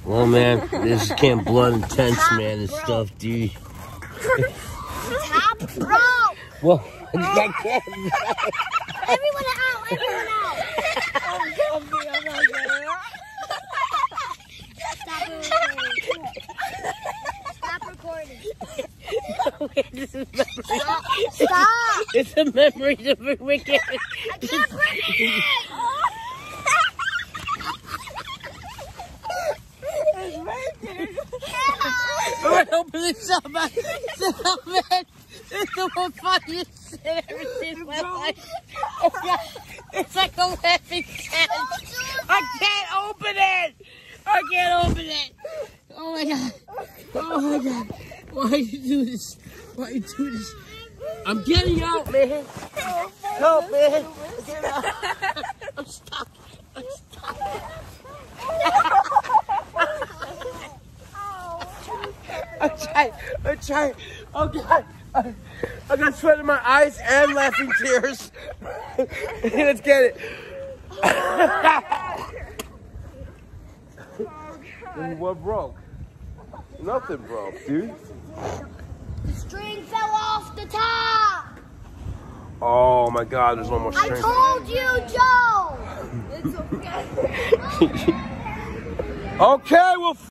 Well, man, this is Camp Blood Intense, man, and stuff, dude. Top broke. Well, I can't. Everyone out. Everyone out. Stop recording. Stop. It's a memory to bring wicked. I can't bring it. Alright, open this up, man. Stop, man. It's the most funniest shit I've ever seen in my life. It's like a laughing cat. I can't open it. I can't open it. Oh my god. Oh my god. Why you do this? Why you do this? I'm getting out, man. Help, man. Get out. I'm stuck. I'm stuck. I'm trying. Oh god. I got sweat in my eyes and laughing tears. Let's get it. What broke? Nothing broke, dude. The string fell off the top. Oh my god, there's no more string. I told you, Joe. It's okay. Okay, well.